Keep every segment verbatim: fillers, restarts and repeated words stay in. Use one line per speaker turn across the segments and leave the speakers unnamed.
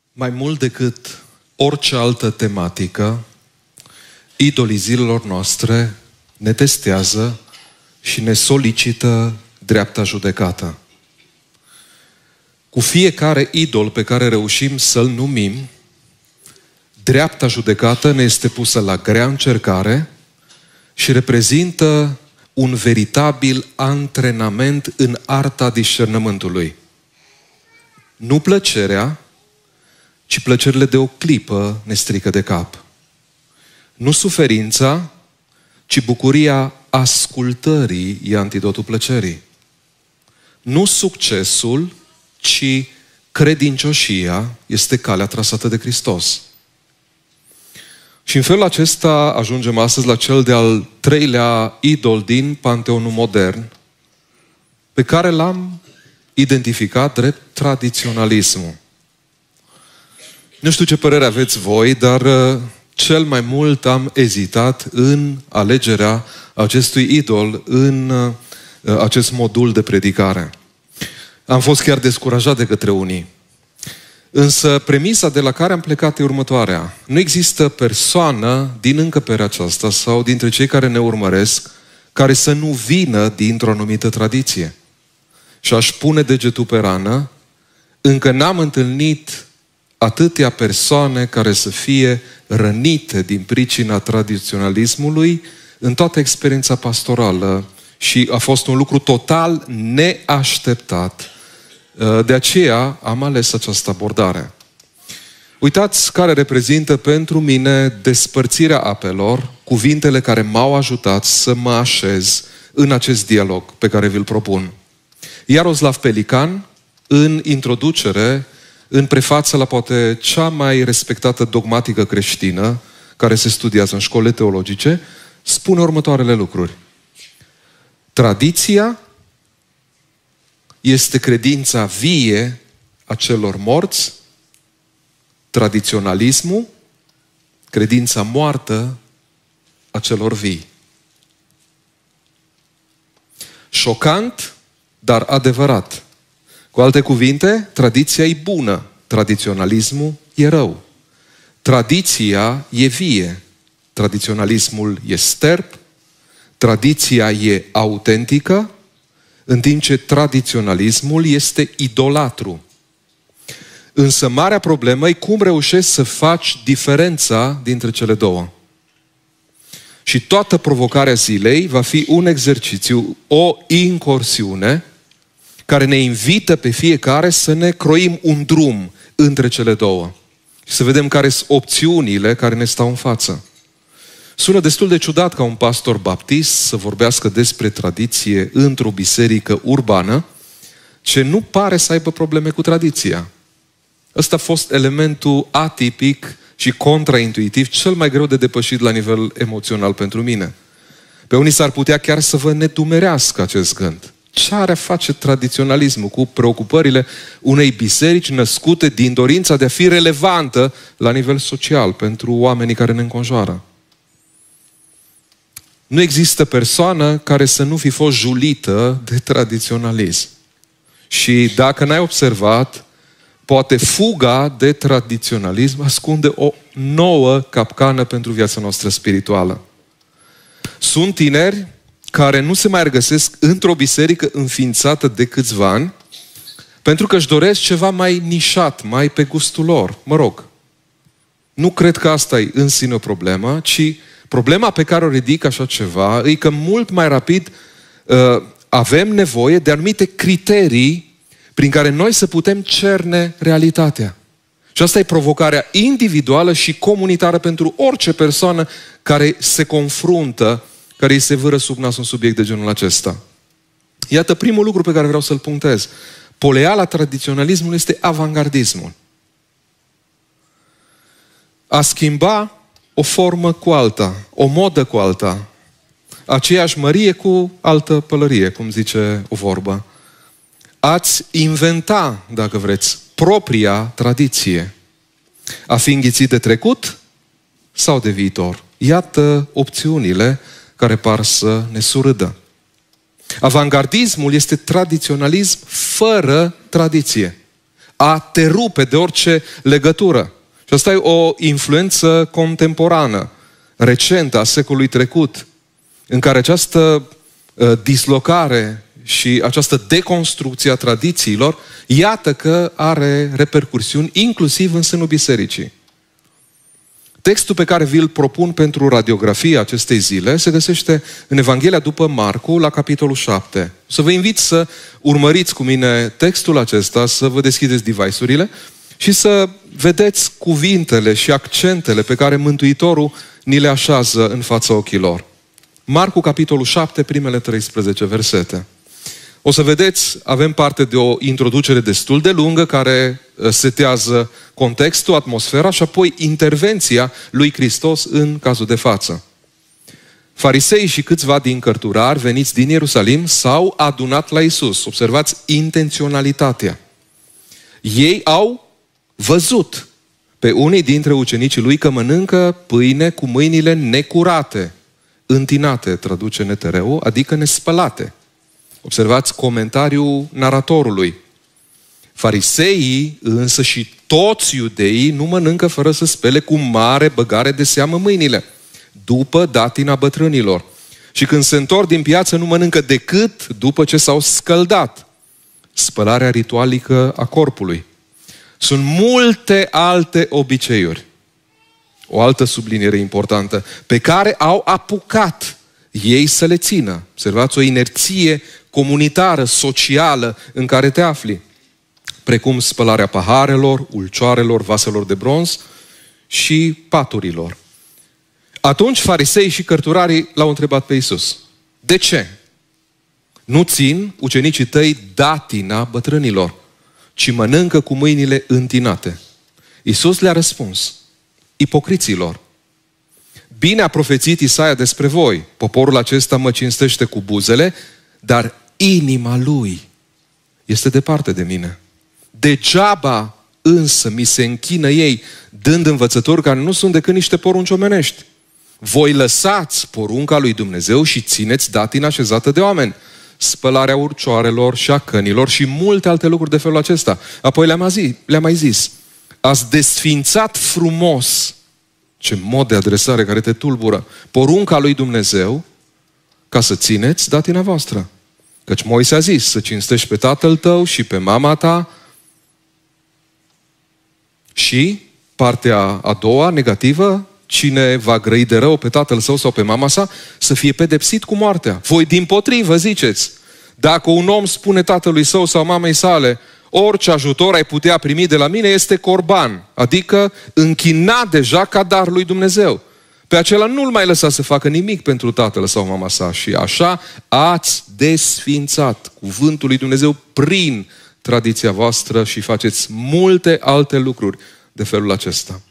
Mai mult decât orice altă tematică, idolii zilelor noastre ne testează și ne solicită dreapta judecată. Cu fiecare idol pe care reușim să-l numim, dreapta judecată ne este pusă la grea încercare și reprezintă un veritabil antrenament în arta discernământului. Nu plăcerea, ci plăcerile de o clipă ne strică de cap. Nu suferința, ci bucuria ascultării e antidotul plăcerii. Nu succesul, ci credincioșia este calea trasată de Hristos. Și în felul acesta ajungem astăzi la cel de-al treilea idol din panteonul modern, pe care l-am identificat drept tradiționalismul. Nu știu ce părere aveți voi, dar cel mai mult am ezitat în alegerea acestui idol în acest modul de predicare. Am fost chiar descurajat de către unii. Însă premisa de la care am plecat e următoarea. Nu există persoană din încăperea aceasta sau dintre cei care ne urmăresc care să nu vină dintr-o anumită tradiție. Și aș pune degetul pe rană, încă n-am întâlnit atâtea persoane care să fie rănite din pricina tradiționalismului în toată experiența pastorală și a fost un lucru total neașteptat. De aceea am ales această abordare. Uitați care reprezintă pentru mine despărțirea apelor, cuvintele care m-au ajutat să mă așez în acest dialog pe care vi-l propun. Iaroslav Pelican, în introducere, în prefață la poate cea mai respectată dogmatică creștină, care se studiază în școlile teologice, spune următoarele lucruri. Tradiția este credința vie a celor morți, tradiționalismul, credința moartă a celor vii. Șocant, dar adevărat. Cu alte cuvinte, tradiția e bună, tradiționalismul e rău. Tradiția e vie, tradiționalismul e sterp, tradiția e autentică, în timp ce tradiționalismul este idolatru. Însă marea problemă e cum reușești să faci diferența dintre cele două. Și toată provocarea zilei va fi un exercițiu, o incursiune, care ne invită pe fiecare să ne croim un drum între cele două. Și să vedem care sunt opțiunile care ne stau în față. Sună destul de ciudat ca un pastor baptist să vorbească despre tradiție într-o biserică urbană, ce nu pare să aibă probleme cu tradiția. Ăsta a fost elementul atipic și contraintuitiv cel mai greu de depășit la nivel emoțional pentru mine. Pe unii s-ar putea chiar să vă nedumerească acest gând. Ce are a face tradiționalismul cu preocupările unei biserici născute din dorința de a fi relevantă la nivel social pentru oamenii care ne înconjoară? Nu există persoană care să nu fi fost julită de tradiționalism. Și dacă n-ai observat, poate fuga de tradiționalism ascunde o nouă capcană pentru viața noastră spirituală. Sunt tineri care nu se mai regăsesc într-o biserică înființată de câțiva ani, pentru că își doresc ceva mai nișat, mai pe gustul lor. Mă rog, nu cred că asta e în sine o problemă, ci problema pe care o ridic așa ceva e că mult mai rapid uh, avem nevoie de anumite criterii prin care noi să putem cerne realitatea. Și asta e provocarea individuală și comunitară pentru orice persoană care se confruntă, care îi se vâră sub nas un subiect de genul acesta. Iată primul lucru pe care vreau să-l punctez. Poleala tradiționalismului este avangardismul. A schimba o formă cu alta, o modă cu alta, aceeași mărie cu altă pălărie, cum zice o vorbă. Ați inventa, dacă vreți, propria tradiție. A fi înghițit de trecut sau de viitor. Iată opțiunile care par să ne surâdă. Avangardismul este tradiționalism fără tradiție. a te rupe de orice legătură. Și asta e o influență contemporană, recentă, a secolului trecut, în care această uh, dislocare și această deconstrucție a tradițiilor, iată că are repercursiuni inclusiv în sânul bisericii. Textul pe care vi-l propun pentru radiografia acestei zile se găsește în Evanghelia după Marcu, la capitolul șapte. Să vă invit să urmăriți cu mine textul acesta, să vă deschideți device-urile și să vedeți cuvintele și accentele pe care Mântuitorul ni le așează în fața ochilor. Marcu, capitolul șapte, primele treisprezece versete. O să vedeți, avem parte de o introducere destul de lungă care setează contextul, atmosfera și apoi intervenția lui Hristos în cazul de față. Farisei și câțiva din cărturari veniți din Ierusalim s-au adunat la Iisus. Observați intenționalitatea. Ei au văzut pe unii dintre ucenicii lui că mănâncă pâine cu mâinile necurate, întinate, traduce N T R-ul, adică nespălate. Observați comentariul naratorului. Fariseii, însă și toți iudeii, nu mănâncă fără să spele cu mare băgare de seamă mâinile, după datina bătrânilor. Și când se întorc din piață, nu mănâncă decât după ce s-au scăldat. Spălarea ritualică a corpului. Sunt multe alte obiceiuri. O altă subliniere importantă, pe care au apucat ei să le țină. Observați o inerție comunitară, socială în care te afli. Precum spălarea paharelor, ulcioarelor, vaselor de bronz și paturilor. Atunci farisei și cărturarii l-au întrebat pe Iisus. De ce? Nu țin ucenicii tăi datina bătrânilor, ci mănâncă cu mâinile întinate. Iisus le-a răspuns. Ipocriților. Bine a profețit Isaia despre voi. Poporul acesta mă cinstește cu buzele, dar inima lui este departe de mine. Degeaba însă mi se închină ei, dând învățători care nu sunt decât niște porunci omenești. Voi lăsați porunca lui Dumnezeu și țineți datina așezată de oameni. Spălarea urcioarelor și a cănilor și multe alte lucruri de felul acesta. Apoi le-am mai zis, le-am mai zis. Ați desfințat frumos, ce mod de adresare care te tulbură, porunca lui Dumnezeu, ca să țineți datina voastră. Căci Moise a zis să cinstești pe tatăl tău și pe mama ta. Și partea a doua, negativă, cine va grăi de rău pe tatăl său sau pe mama sa, să fie pedepsit cu moartea. Voi dimpotrivă ziceți, dacă un om spune tatălui său sau mamei sale, orice ajutor ai putea primi de la mine este corban, adică închinat deja ca dar lui Dumnezeu. Pe acela nu-l mai lăsa să facă nimic pentru tatăl sau mama sa și așa ați desfințat cuvântul lui Dumnezeu prin tradiția voastră și faceți multe alte lucruri de felul acesta.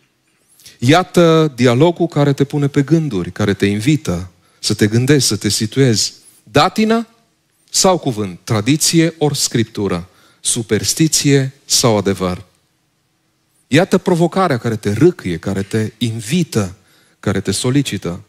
Iată dialogul care te pune pe gânduri, care te invită să te gândești, să te situezi. Datină sau cuvânt? Tradiție ori scriptură? Superstiție sau adevăr? Iată provocarea care te râcâie, care te invită, care te solicită.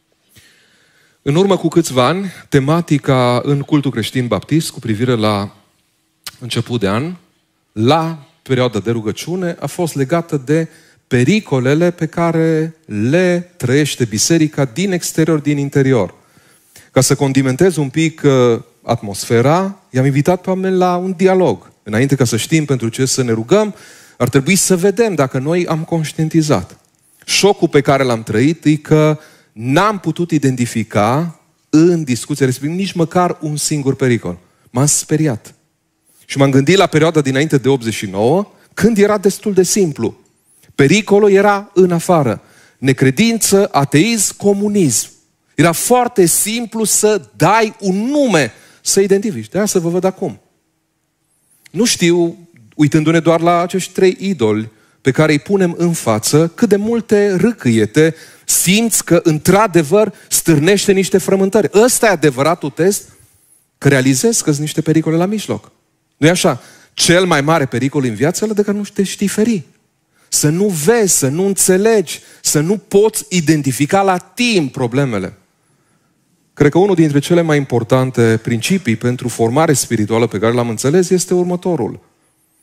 În urmă cu câțiva ani, tematica în cultul creștin baptist cu privire la început de an, la perioada de rugăciune, a fost legată de pericolele pe care le trăiește biserica din exterior, din interior. Ca să condimentez un pic uh, atmosfera, i-am invitat pe oameni la un dialog. Înainte ca să știm pentru ce să ne rugăm, ar trebui să vedem dacă noi am conștientizat. Șocul pe care l-am trăit e că n-am putut identifica în discuția respectivă nici măcar un singur pericol. M-am speriat. Și m-am gândit la perioada dinainte de optzeci și nouă, când era destul de simplu. Pericolul era în afară. Necredință, ateism, comunism. Era foarte simplu să dai un nume, să identifici. De asta vă văd acum. Nu știu, uitându-ne doar la acești trei idoli pe care îi punem în față, cât de multe râcâiete simți că într-adevăr stârnește niște frământări. Ăsta e adevăratul test că realizezi că sunt niște pericole la mijloc. Nu-i așa? Cel mai mare pericol în viață ăla de că nu te știi feri. Să nu vezi, să nu înțelegi, să nu poți identifica la timp problemele. Cred că unul dintre cele mai importante principii pentru formare spirituală pe care l-am înțeles este următorul.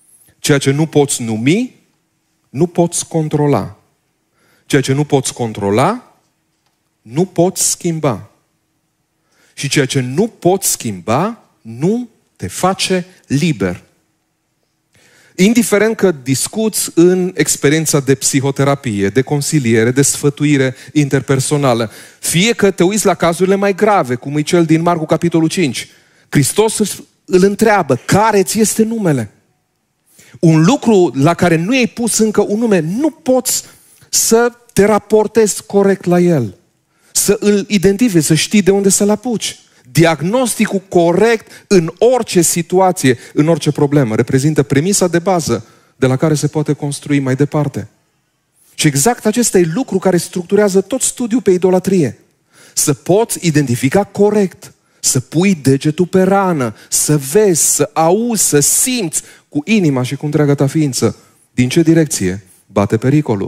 Ceea ce nu poți numi, nu poți controla. Ceea ce nu poți controla, nu poți schimba. Și ceea ce nu poți schimba, nu te face liber. Indiferent că discuți în experiența de psihoterapie, de consiliere, de sfătuire interpersonală, fie că te uiți la cazurile mai grave, cum e cel din Marcu, capitolul cinci, Hristos îl întreabă, care ți este numele? Un lucru la care nu i-ai pus încă un nume, nu poți să te raportezi corect la el, să îl identifici, să știi de unde să-l apuci. Diagnosticul corect în orice situație, în orice problemă, reprezintă premisa de bază de la care se poate construi mai departe. Și exact acesta e lucru care structurează tot studiul pe idolatrie. Să poți identifica corect, să pui degetul pe rană, să vezi, să auzi, să simți cu inima și cu întreaga ta ființă din ce direcție bate pericolul.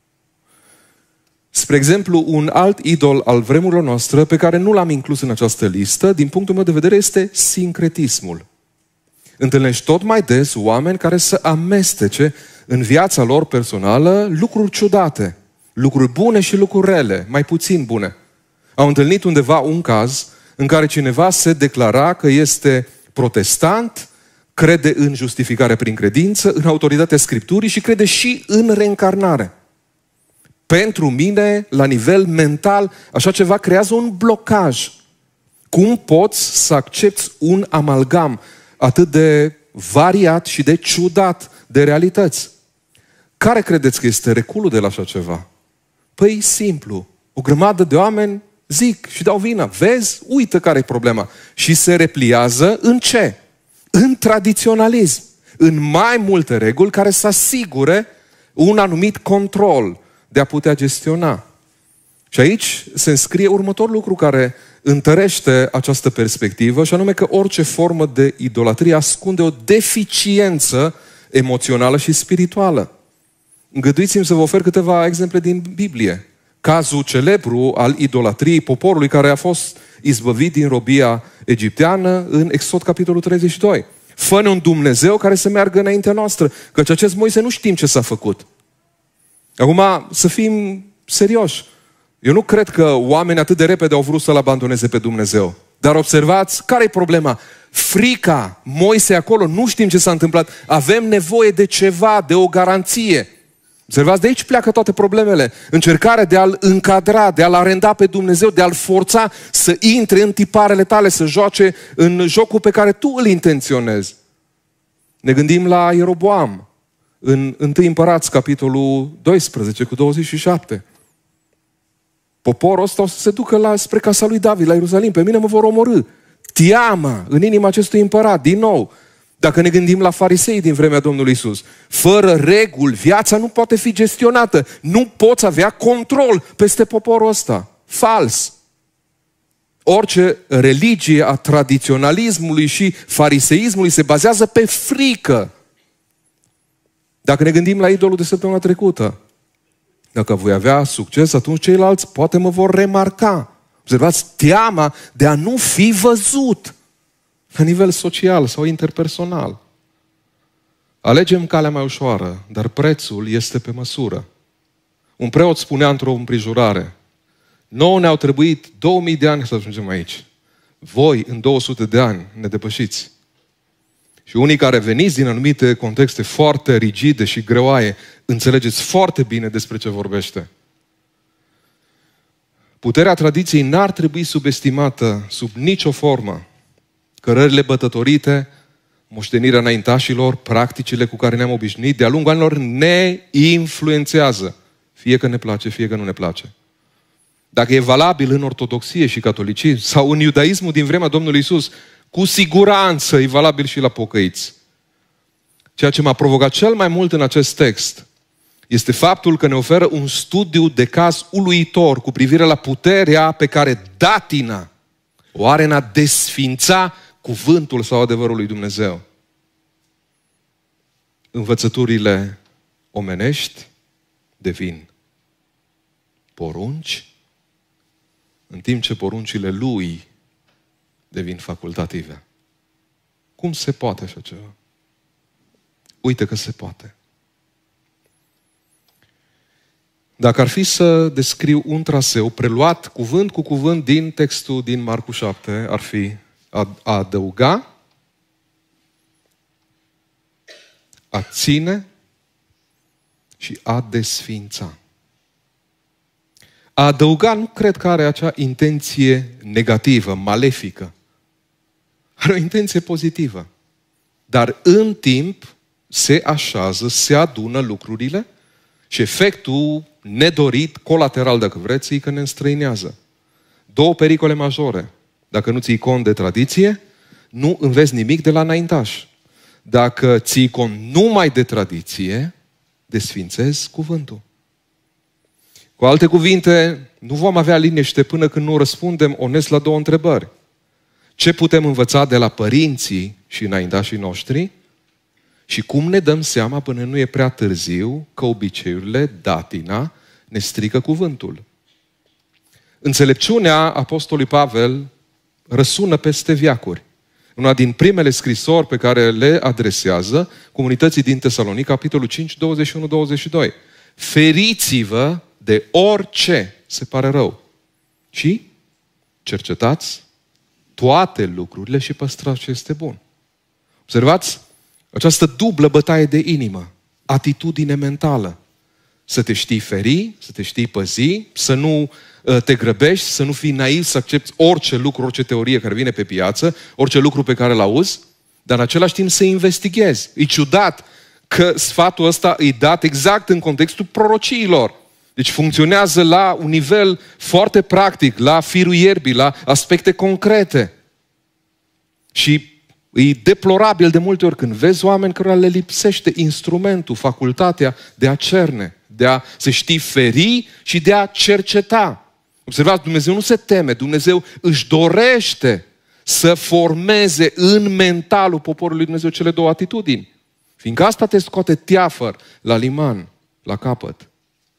Spre exemplu, un alt idol al vremurilor noastre, pe care nu l-am inclus în această listă, din punctul meu de vedere, este sincretismul. Întâlnești tot mai des oameni care să amestece în viața lor personală lucruri ciudate, lucruri bune și lucruri rele, mai puțin bune. Au întâlnit undeva un caz în care cineva se declara că este protestant, crede în justificare prin credință, în autoritatea Scripturii și crede și în reîncarnare. Pentru mine, la nivel mental, așa ceva creează un blocaj. Cum poți să accepti un amalgam atât de variat și de ciudat de realități? Care credeți că este reculul de la așa ceva? Păi simplu. O grămadă de oameni zic și dau vina. Vezi? Uită care e problema. Și se repliază în ce? În tradiționalism. În mai multe reguli care să asigure un anumit control de a putea gestiona. Și aici se înscrie următorul lucru care întărește această perspectivă, și anume că orice formă de idolatrie ascunde o deficiență emoțională și spirituală. Îngăduiți-mi să vă ofer câteva exemple din Biblie. Cazul celebru al idolatriei poporului care a fost izbăvit din robia egipteană în Exod capitolul treizeci și doi. Fă-ne un Dumnezeu care să meargă înaintea noastră, căci acest Moise nu știm ce s-a făcut. Acum, să fim serioși. Eu nu cred că oamenii atât de repede au vrut să-L abandoneze pe Dumnezeu. Dar observați, care e problema? Frica, Moise acolo, nu știm ce s-a întâmplat. Avem nevoie de ceva, de o garanție. Observați, de aici pleacă toate problemele. Încercarea de a-L încadra, de a-L arenda pe Dumnezeu, de a-L forța să intre în tiparele tale, să joace în jocul pe care tu îl intenționezi. Ne gândim la Ieroboam, în întâi Împărați, capitolul doisprezece, cu douăzeci și șapte. Poporul ăsta o să se ducă la, spre casa lui David, la Ierusalim. Pe mine mă vor omorî. Teama în inima acestui împărat, din nou. Dacă ne gândim la farisei din vremea Domnului Iisus, fără reguli, viața nu poate fi gestionată. Nu poți avea control peste poporul ăsta. Fals. Orice religie a tradiționalismului și fariseismului se bazează pe frică. Dacă ne gândim la idolul de săptămâna trecută, dacă voi avea succes, atunci ceilalți poate mă vor remarca. Observați, teama de a nu fi văzut la nivel social sau interpersonal. Alegem calea mai ușoară, dar prețul este pe măsură. Un preot spunea într-o împrejurare, nouă ne-au trebuit două mii de ani să ajungem aici. Voi, în două sute de ani, ne depășiți. Și unii care veniți din anumite contexte foarte rigide și greoaie, înțelegeți foarte bine despre ce vorbește. Puterea tradiției n-ar trebui subestimată sub nicio formă. Cărările bătătorite, moștenirea înaintașilor, practicile cu care ne-am obișnuit, de-a lungul anilor ne influențează. Fie că ne place, fie că nu ne place. Dacă e valabil în ortodoxie și catolicism sau în iudaismul din vremea Domnului Iisus, cu siguranță e valabil și la pocăiți. Ceea ce m-a provocat cel mai mult în acest text este faptul că ne oferă un studiu de caz uluitor cu privire la puterea pe care datina o are în a desfința cuvântul sau adevărul lui Dumnezeu. Învățăturile omenești devin porunci, în timp ce poruncile lui devin facultative. Cum se poate așa ceva? uite că se poate. Dacă ar fi să descriu un traseu preluat cuvânt cu cuvânt din textul din Marcu șapte, ar fi a adăuga, a ține și a desfința. A adăuga nu cred că are acea intenție negativă, malefică. Are o intenție pozitivă. Dar în timp se așează, se adună lucrurile și efectul nedorit, colateral dacă vreți, e că ne înstrăinează. Două pericole majore. Dacă nu ții cont de tradiție, nu înveți nimic de la înaintaș. Dacă ții cont numai de tradiție, desfințezi cuvântul. Cu alte cuvinte, nu vom avea liniște până când nu răspundem onest la două întrebări. Ce putem învăța de la părinții și înaintașii noștri? Și cum ne dăm seama până nu e prea târziu că obiceiurile, datina, ne strică cuvântul? Înțelepciunea apostolului Pavel răsună peste veacuri. Una din primele scrisori pe care le adresează comunității din Tesalonica, capitolul cinci, douăzeci și unu douăzeci și doi. Feriți-vă de orice se pare rău și cercetați toate lucrurile și păstrați ce este bun. Observați această dublă bătaie de inimă, atitudine mentală. Să te știi feri, să te știi păzi, să nu te grăbești, să nu fii naiv, să accepti orice lucru, orice teorie care vine pe piață, orice lucru pe care îl auzi, dar în același timp să investighezi. E ciudat că sfatul ăsta îi dat exact în contextul prorociilor. Deci funcționează la un nivel foarte practic, la firul ierbii, la aspecte concrete. Și e deplorabil de multe ori când vezi oameni cărora le lipsește instrumentul, facultatea de a cerne, de a se ști feri și de a cerceta. Observați, Dumnezeu nu se teme, Dumnezeu își dorește să formeze în mentalul poporului Dumnezeu cele două atitudini. Fiindcă asta te scoate teafăr la liman, la capăt.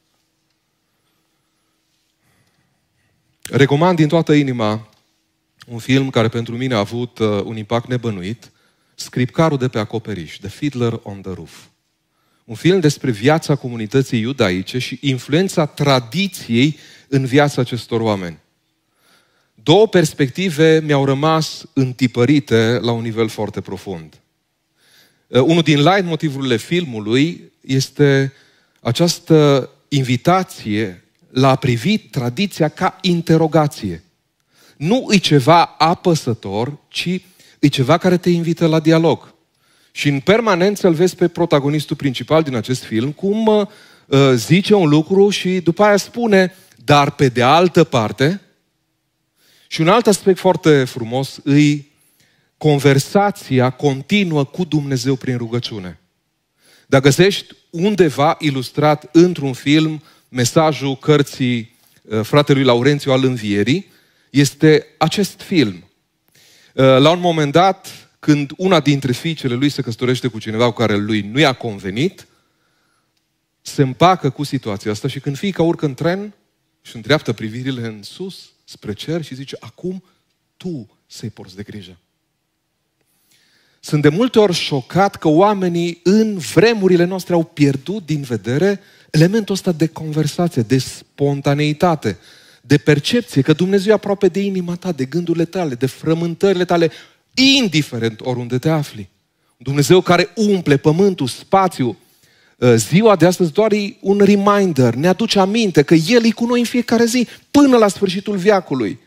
Recomand din toată inima un film care pentru mine a avut uh, un impact nebănuit, Scripcarul de pe acoperiș, The Fiddler on the Roof. Un film despre viața comunității iudaice și influența tradiției în viața acestor oameni. Două perspective mi-au rămas întipărite la un nivel foarte profund. Uh, unul din leitmotivurile filmului este această invitație la a privi tradiția ca interogație. Nu e ceva apăsător, ci e ceva care te invită la dialog. Și în permanență îl vezi pe protagonistul principal din acest film, cum uh, zice un lucru și după aia spune, dar pe de altă parte. Și un alt aspect foarte frumos îi conversația continuă cu Dumnezeu prin rugăciune. Dacă găsești undeva ilustrat într-un film mesajul cărții uh, fratelui Laurențiu al Învierii, este acest film. La un moment dat, când una dintre fiicele lui se căsătorește cu cineva cu care lui nu i-a convenit, se împacă cu situația asta și când fiica urcă în tren și îndreaptă privirile în sus, spre cer și zice, acum tu să-i porți de grijă. Sunt de multe ori șocat că oamenii în vremurile noastre au pierdut din vedere elementul ăsta de conversație, de spontaneitate, de percepție, că Dumnezeu e aproape de inima ta, de gândurile tale, de frământările tale, indiferent oriunde te afli. Dumnezeu care umple pământul, spațiul. Ziua de astăzi doar e un reminder, ne aduce aminte că El e cu noi în fiecare zi, până la sfârșitul veacului.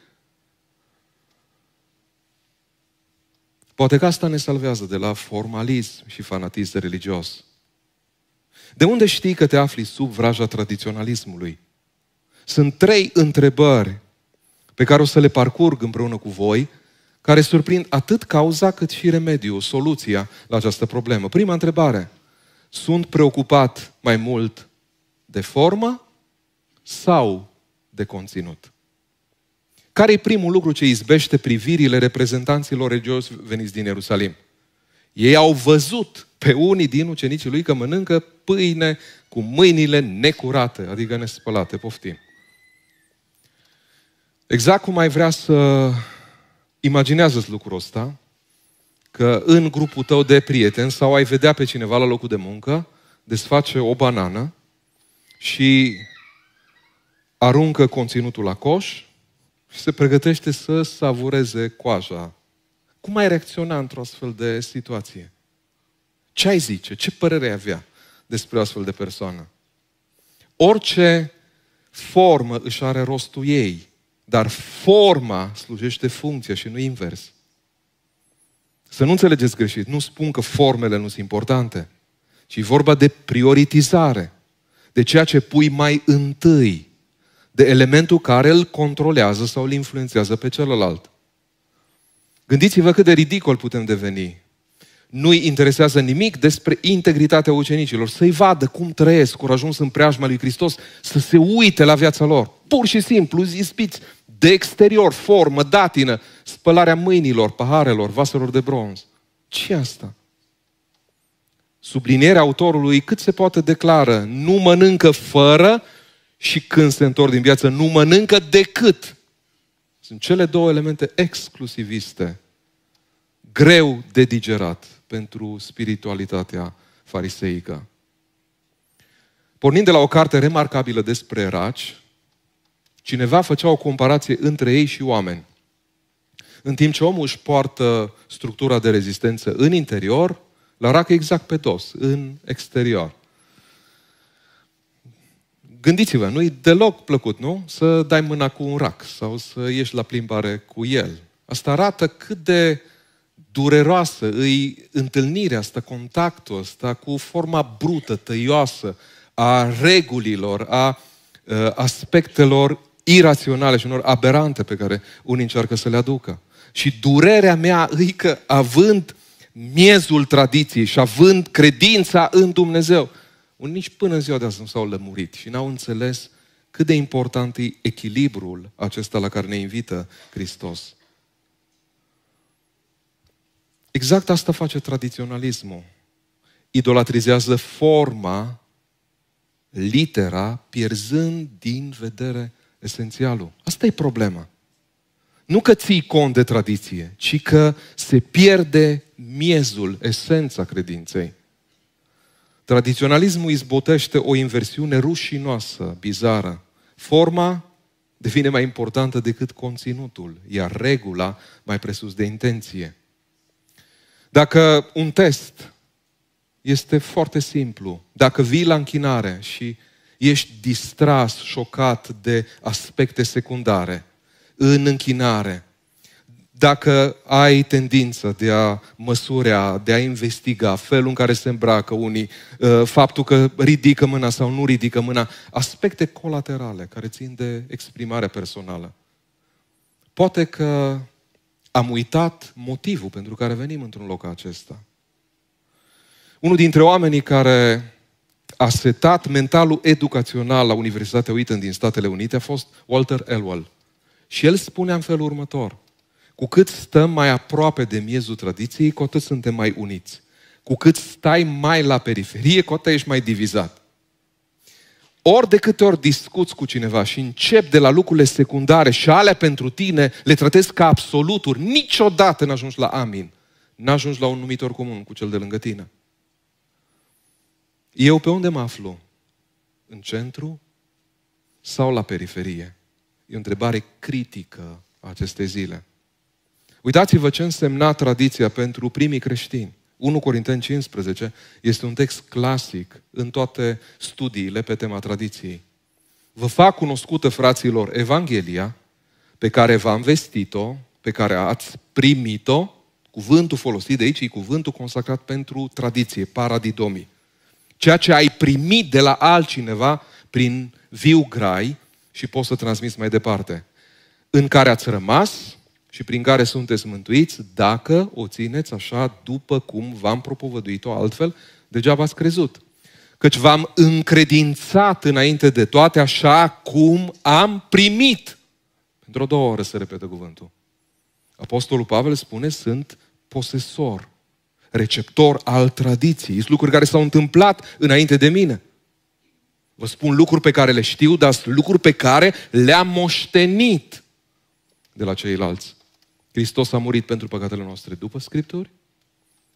Poate că asta ne salvează de la formalism și fanatism religios. De unde știi că te afli sub vraja tradiționalismului? Sunt trei întrebări pe care o să le parcurg împreună cu voi, care surprind atât cauza cât și remediul, soluția la această problemă. Prima întrebare. Sunt preocupat mai mult de formă sau de conținut? Care e primul lucru ce izbește privirile reprezentanților religioși veniți din Ierusalim? Ei au văzut pe unii din ucenicii lui că mănâncă pâine cu mâinile necurate, adică nespălate, poftim. Exact cum ai vrea să imaginează lucrul ăsta, că în grupul tău de prieteni sau ai vedea pe cineva la locul de muncă, desface o banană și aruncă conținutul la coș și se pregătește să savureze coaja. Cum ai reacționa într-o astfel de situație? Ce ai zice? Ce părere ai avea despre o astfel de persoană? Orice formă își are rostul ei, dar forma slujește funcția și nu invers. Să nu înțelegeți greșit, nu spun că formele nu sunt importante, ci e vorba de prioritizare, de ceea ce pui mai întâi, de elementul care îl controlează sau îl influențează pe celălalt. Gândiți-vă cât de ridicol putem deveni. Nu-i interesează nimic despre integritatea ucenicilor, să-i vadă cum trăiesc, cu ajuns în preajma lui Hristos, să se uite la viața lor. Pur și simplu, ispiți de exterior, formă, datină, spălarea mâinilor, paharelor, vaselor de bronz. Ce asta? Sublinierea autorului cât se poate declară, nu mănâncă fără și când se întorc din viață, nu mănâncă decât. Sunt cele două elemente exclusiviste, greu de digerat pentru spiritualitatea fariseică. Pornind de la o carte remarcabilă despre raci, cineva făcea o comparație între ei și oameni. În timp ce omul își poartă structura de rezistență în interior, la rac exact pe dos, în exterior. Gândiți-vă, nu-i deloc plăcut, nu? Să dai mâna cu un rac sau să ieși la plimbare cu el. Asta arată cât de dureroasă îi întâlnirea asta, contactul ăsta cu forma brută, tăioasă a regulilor, a uh, aspectelor iraționale și unor aberante pe care unii încearcă să le aducă. Și durerea mea îi că, având miezul tradiției și având credința în Dumnezeu, unii nici până în ziua de azi nu s-au lămurit și n-au înțeles cât de important e echilibrul acesta la care ne invită Hristos. Exact asta face tradiționalismul. Idolatrizează forma, litera, pierzând din vedere esențialul. Asta e problema. Nu că ții cont de tradiție, ci că se pierde miezul, esența credinței. Tradiționalismul izbotește o inversiune rușinoasă, bizară. Forma devine mai importantă decât conținutul, iar regula mai presus de intenție. Dacă un test este foarte simplu, dacă vii la închinare și ești distras, șocat de aspecte secundare în închinare, dacă ai tendința de a măsura, de a investiga felul în care se îmbracă unii, faptul că ridică mâna sau nu ridică mâna, aspecte colaterale care țin de exprimarea personală. Poate că am uitat motivul pentru care venim într-un loc acesta. Unul dintre oamenii care a setat mentalul educațional la Universitatea Wheaton din Statele Unite a fost Walter Elwell. Și el spunea în felul următor: cu cât stăm mai aproape de miezul tradiției, cu atât suntem mai uniți. Cu cât stai mai la periferie, cu atât ești mai divizat. Ori de câte ori discuți cu cineva și începi de la lucrurile secundare și alea pentru tine le tratezi ca absoluturi, niciodată n-ajungi la amin. N-ajungi la un numitor comun cu cel de lângă tine. Eu pe unde mă aflu? În centru sau la periferie? E o întrebare critică a acestei zile. Uitați-vă ce însemna tradiția pentru primii creștini. unu Corinteni cincisprezece este un text clasic în toate studiile pe tema tradiției. Vă fac cunoscută, fraților, Evanghelia pe care v-am vestit-o, pe care ați primit-o. Cuvântul folosit de aici e cuvântul consacrat pentru tradiție, paradidomii. Ceea ce ai primit de la altcineva prin viu grai și poți să transmiți mai departe. În care ați rămas și prin care sunteți mântuiți, dacă o țineți așa după cum v-am propovăduit-o, altfel degeaba ați crezut. Căci v-am încredințat înainte de toate așa cum am primit. Pentru o două ore se repetă cuvântul. Apostolul Pavel spune: sunt posesor, receptor al tradiției. Sunt lucruri care s-au întâmplat înainte de mine. Vă spun lucruri pe care le știu, dar sunt lucruri pe care le-am moștenit de la ceilalți. Hristos a murit pentru păcatele noastre după Scripturi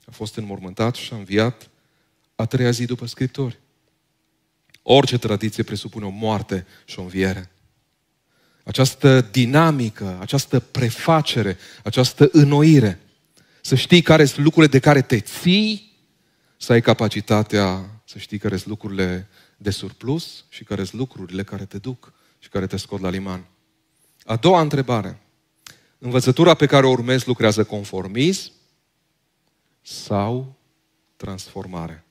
a fost înmormântat și a înviat a treia zi după Scripturi. Orice tradiție presupune o moarte și o înviere. Această dinamică, această prefacere, această înnoire, să știi care sunt lucrurile de care te ții, să ai capacitatea să știi care sunt lucrurile de surplus și care sunt lucrurile care te duc și care te scot la liman. A doua întrebare. Învățătura pe care o urmezi lucrează conformism sau transformare?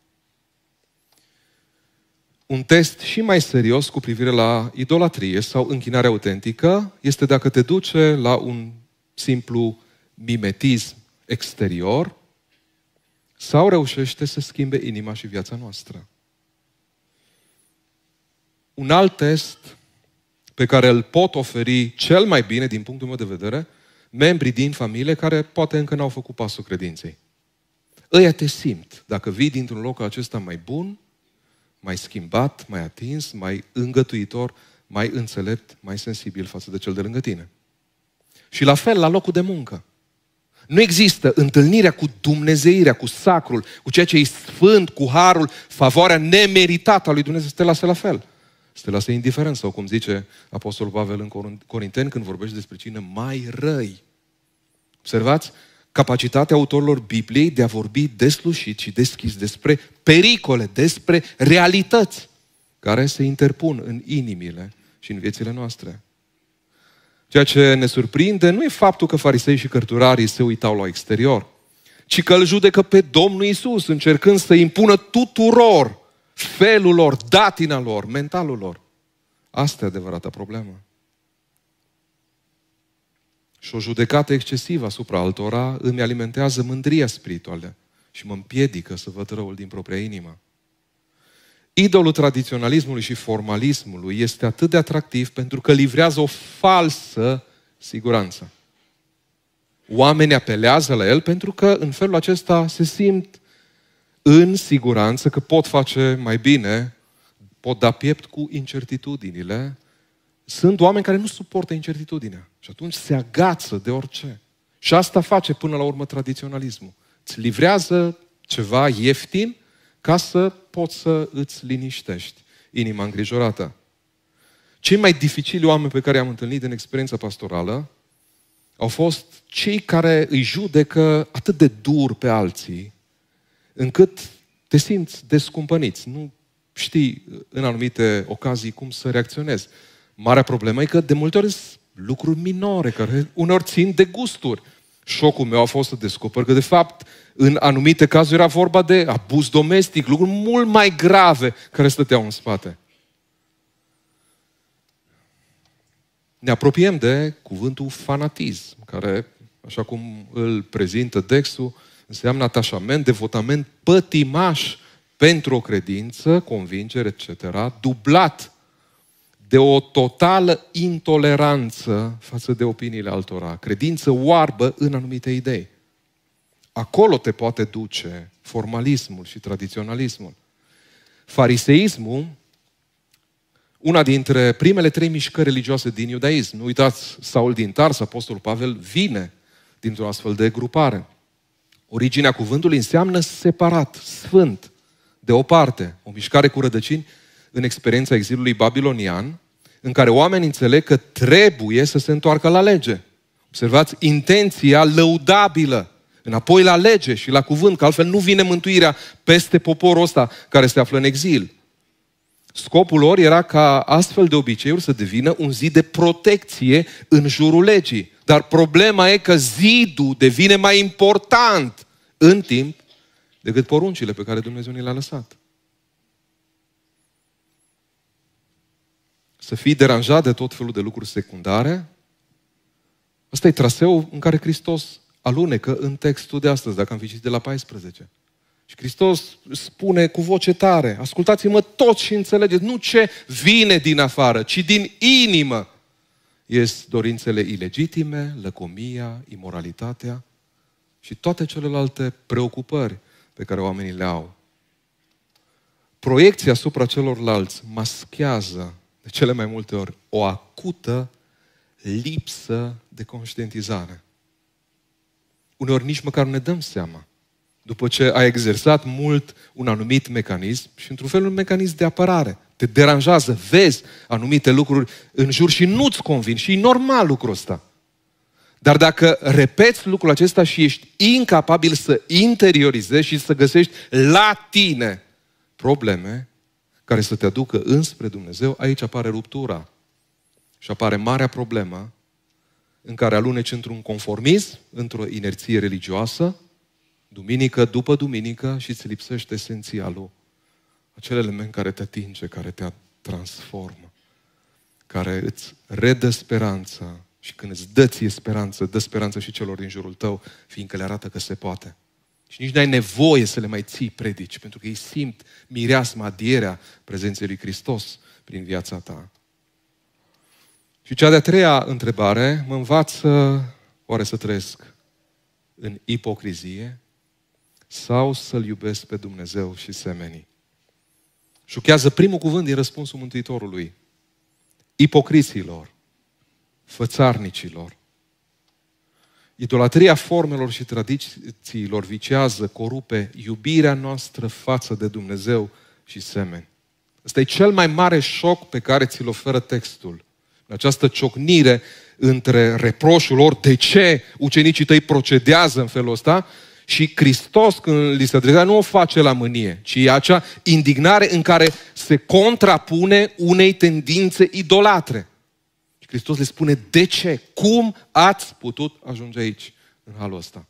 Un test și mai serios cu privire la idolatrie sau închinare autentică este dacă te duce la un simplu mimetism exterior sau reușește să schimbe inima și viața noastră. Un alt test pe care îl pot oferi cel mai bine, din punctul meu de vedere, membrii din familie care poate încă n-au făcut pasul credinței. Ăia te simt dacă vii dintr-un loc acesta mai bun, mai schimbat, mai atins, mai îngătuitor, mai înțelept, mai sensibil față de cel de lângă tine. Și la fel la locul de muncă. Nu există întâlnirea cu dumnezeirea, cu sacrul, cu ceea ce e sfânt, cu harul, favoarea nemeritată a lui Dumnezeu, să te lase la fel. Să te lase indiferent, sau cum zice Apostolul Pavel în Corinteni când vorbește despre cine mai răi. Observați? Capacitatea autorilor Bibliei de a vorbi deslușit și deschis despre pericole, despre realități care se interpun în inimile și în viețile noastre. Ceea ce ne surprinde nu e faptul că farisei și cărturarii se uitau la exterior, ci că îl judecă pe Domnul Iisus, încercând să impună tuturor felul lor, datina lor, mentalul lor. Asta e adevărata problemă. Și o judecată excesivă asupra altora îmi alimentează mândria spirituală și mă împiedică să văd răul din propria inimă. Idolul tradiționalismului și formalismului este atât de atractiv pentru că livrează o falsă siguranță. Oamenii apelează la el pentru că în felul acesta se simt în siguranță că pot face mai bine, pot da piept cu incertitudinile. Sunt oameni care nu suportă incertitudinea și atunci se agață de orice. Și asta face până la urmă tradiționalismul. Îți livrează ceva ieftin ca să poți să îți liniștești inima îngrijorată. Cei mai dificili oameni pe care i-am întâlnit în experiența pastorală au fost cei care îi judecă atât de dur pe alții, încât te simți descumpăniți. Nu știi în anumite ocazii cum să reacționezi. Marea problemă e că de multe ori sunt lucruri minore, care uneori țin de gusturi. Șocul meu a fost să descoper că, de fapt, în anumite cazuri era vorba de abuz domestic, lucruri mult mai grave care stăteau în spate. Ne apropiem de cuvântul fanatism, care, așa cum îl prezintă textul, înseamnă atașament, devotament pătimaș pentru o credință, convingere, et cetera, dublat de o totală intoleranță față de opiniile altora, credință oarbă în anumite idei. Acolo te poate duce formalismul și tradiționalismul. Fariseismul, una dintre primele trei mișcări religioase din iudaism. Nu uitați, Saul din Tars, Apostolul Pavel, vine dintr-o astfel de grupare. Originea cuvântului înseamnă separat, sfânt, de o parte, o mișcare cu rădăcini în experiența exilului babilonian, în care oamenii înțeleg că trebuie să se întoarcă la lege. Observați, intenția lăudabilă, înapoi la lege și la cuvânt, că altfel nu vine mântuirea peste poporul ăsta care se află în exil. Scopul lor era ca astfel de obiceiuri să devină un zid de protecție în jurul legii. Dar problema e că zidul devine mai important în timp decât poruncile pe care Dumnezeu ni le-a lăsat. Să fii deranjat de tot felul de lucruri secundare, ăsta e traseul în care Hristos alunecă în textul de astăzi, dacă am fi citit de la paisprezece. Și Hristos spune cu voce tare, ascultați-mă toți și înțelegeți, nu ce vine din afară, ci din inimă ies dorințele ilegitime, lăcomia, imoralitatea și toate celelalte preocupări pe care oamenii le au. Proiecția asupra celorlalți maschează de cele mai multe ori o acută lipsă de conștientizare. Uneori nici măcar nu ne dăm seama După ce ai exersat mult un anumit mecanism și într-un fel un mecanism de apărare. Te deranjează, vezi anumite lucruri în jur și nu-ți convin. Și e normal lucrul ăsta. Dar dacă repeți lucrul acesta și ești incapabil să interiorizezi și să găsești la tine probleme care să te aducă înspre Dumnezeu, aici apare ruptura. Și apare marea problemă în care aluneci într-un conformism, într-o inerție religioasă, duminică după duminică și îți lipsește esențialul. Acel element care te atinge, care te transformă, care îți redă speranța și când îți dă ție speranță, dă speranță și celor din jurul tău, fiindcă le arată că se poate. Și nici n-ai nevoie să le mai ții predici, pentru că ei simt mireasma, adierea prezenței lui Hristos prin viața ta. Și cea de-a treia întrebare mă învață oare să trăiesc în ipocrizie sau să-L iubesc pe Dumnezeu și semenii. Șochează primul cuvânt din răspunsul Mântuitorului. Ipocriților, fățarnicilor. Idolatria formelor și tradițiilor vicează, corupe iubirea noastră față de Dumnezeu și semeni. Ăsta e cel mai mare șoc pe care ți-l oferă textul. Această ciocnire între reproșul lor, de ce ucenicii tăi procedează în felul ăsta, și Hristos, când li se adresează, nu o face la mânie, ci e acea indignare în care se contrapune unei tendințe idolatre. Și Hristos le spune, de ce? Cum ați putut ajunge aici, în halul ăsta?